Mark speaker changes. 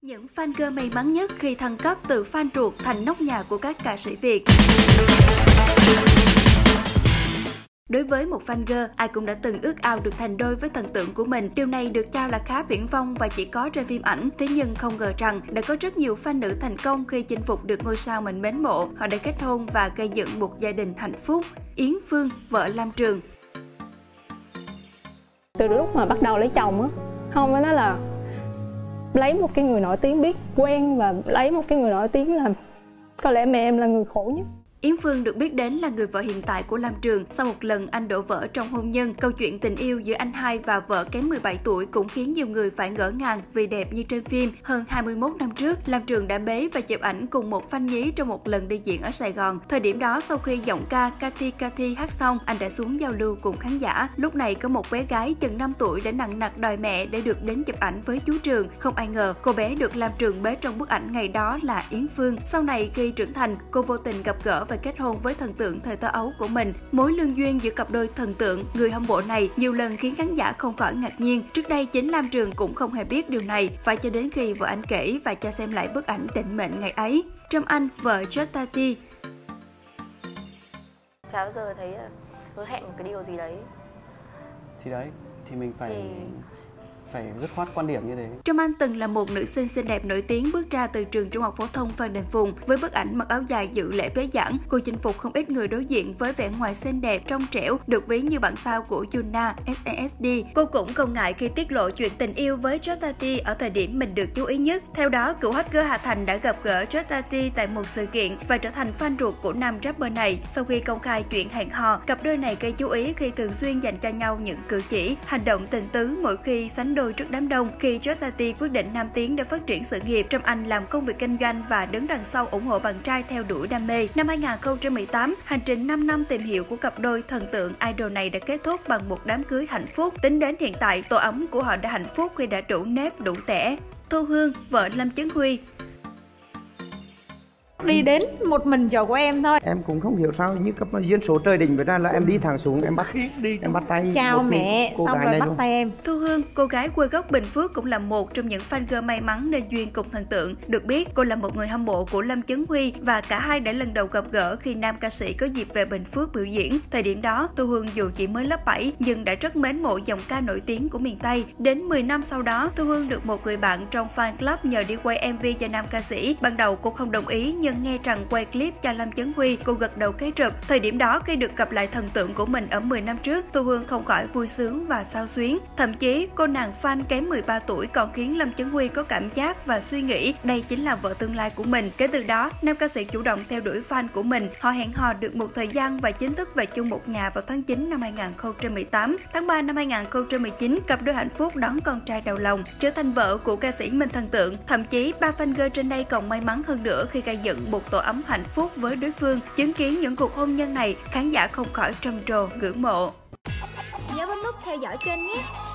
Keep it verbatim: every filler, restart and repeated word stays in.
Speaker 1: Những fan girl may mắn nhất khi thăng cấp từ fan ruột thành nóc nhà của các ca sĩ Việt. Đối với một fan girl, ai cũng đã từng ước ao được thành đôi với thần tượng của mình. Điều này được cho là khá viển vông và chỉ có trên phim ảnh. Thế nhưng không ngờ rằng đã có rất nhiều fan nữ thành công khi chinh phục được ngôi sao mình mến mộ. Họ đã kết hôn và gây dựng một gia đình hạnh phúc. Yến Phương, vợ Lam Trường.
Speaker 2: Từ lúc mà bắt đầu lấy chồng á, không phải nói là lấy một cái người nổi tiếng biết quen và lấy một cái người nổi tiếng là có lẽ mẹ em là người khổ nhất.
Speaker 1: Yến Phương được biết đến là người vợ hiện tại của Lam Trường. Sau một lần anh đổ vỡ trong hôn nhân, câu chuyện tình yêu giữa anh hai và vợ kém mười bảy tuổi cũng khiến nhiều người phải ngỡ ngàng vì đẹp như trên phim. Hơn hai mươi mốt năm trước, Lam Trường đã bế và chụp ảnh cùng một fan nhí trong một lần đi diễn ở Sài Gòn. Thời điểm đó, sau khi giọng ca Cathy Cathy hát xong, anh đã xuống giao lưu cùng khán giả. Lúc này có một bé gái chừng năm tuổi đã nằng nặc đòi mẹ để được đến chụp ảnh với chú Trường. Không ai ngờ, cô bé được Lam Trường bế trong bức ảnh ngày đó là Yến Phương. Sau này khi trưởng thành, cô vô tình gặp gỡ và kết hôn với thần tượng thời thơ ấu của mình. Mối lương duyên giữa cặp đôi thần tượng người hâm mộ này nhiều lần khiến khán giả không khỏi ngạc nhiên. Trước đây chính Lam Trường cũng không hề biết điều này, phải cho đến khi vợ anh kể và cho xem lại bức ảnh định mệnh ngày ấy. Trâm Anh, vợ George Tati.
Speaker 3: Chả bao giờ thấy hứa hẹn một cái điều gì đấy.
Speaker 4: Thì đấy, thì mình phải... Thì... phải dứt khoát quan điểm như thế.
Speaker 1: Trâm Anh từng là một nữ sinh xinh đẹp nổi tiếng bước ra từ trường trung học phổ thông Phan Đình Phùng. Với bức ảnh mặc áo dài dự lễ bế giảng, cô chinh phục không ít người đối diện với vẻ ngoài xinh đẹp, trong trẻo, được ví như bản sao của Yuna, ét en ét đê. Cô cũng không ngại khi tiết lộ chuyện tình yêu với George Tati ở thời điểm mình được chú ý nhất. Theo đó, cựu hot girl Hà Thành đã gặp gỡ George Tati tại một sự kiện và trở thành fan ruột của nam rapper này. Sau khi công khai chuyện hẹn hò, cặp đôi này gây chú ý khi thường xuyên dành cho nhau những cử chỉ, hành động tình tứ mỗi khi sánh đôi trước đám đông. Khi George Tati quyết định nam tiến để phát triển sự nghiệp, Trâm Anh làm công việc kinh doanh và đứng đằng sau ủng hộ bạn trai theo đuổi đam mê. Năm hai nghìn không trăm mười tám, hành trình năm năm tìm hiểu của cặp đôi thần tượng idol này đã kết thúc bằng một đám cưới hạnh phúc. Tính đến hiện tại, tổ ấm của họ đã hạnh phúc khi đã đủ nếp đủ tẻ. Thu Hương, vợ Lâm Chấn Huy.
Speaker 5: Đi đến một mình chở của em thôi.
Speaker 6: Em cũng không hiểu sao như cấp duyên số trời định vậy ra là em đi thẳng xuống, em bắt đi em bắt tay
Speaker 5: chào mẹ xong rồi bắt tay em.
Speaker 1: Thu Hương, cô gái quê gốc Bình Phước cũng là một trong những fan girl may mắn nên duyên cùng thần tượng. Được biết, cô là một người hâm mộ của Lâm Chấn Huy và cả hai đã lần đầu gặp gỡ khi nam ca sĩ có dịp về Bình Phước biểu diễn. Thời điểm đó, Thu Hương dù chỉ mới lớp bảy nhưng đã rất mến mộ dòng ca nổi tiếng của miền Tây. Đến mười năm sau đó, Thu Hương được một người bạn trong fan club nhờ đi quay em vê cho nam ca sĩ. Ban đầu cô không đồng ý nhưng nghe rằng quay clip cho Lâm Chấn Huy, cô gật đầu cái rụp. Thời điểm đó, khi được gặp lại thần tượng của mình ở mười năm trước, Thu Hương không khỏi vui sướng và xao xuyến. Thậm chí, cô nàng fan kém mười ba tuổi còn khiến Lâm Chấn Huy có cảm giác và suy nghĩ đây chính là vợ tương lai của mình. Kể từ đó, nam ca sĩ chủ động theo đuổi fan của mình. Họ hẹn hò được một thời gian và chính thức về chung một nhà vào tháng chín năm hai nghìn không trăm mười tám. Tháng ba năm hai nghìn không trăm mười chín, cặp đôi hạnh phúc đón con trai đầu lòng, trở thành vợ của ca sĩ mình thần tượng. Thậm chí, ba fan girl trên đây còn may mắn hơn nữa khi gây dựng một tổ ấm hạnh phúc với đối phương. Chứng kiến những cuộc hôn nhân này, khán giả không khỏi trầm trồ ngưỡng mộ.
Speaker 7: Nhớ bấm nút theo dõi kênh nhé.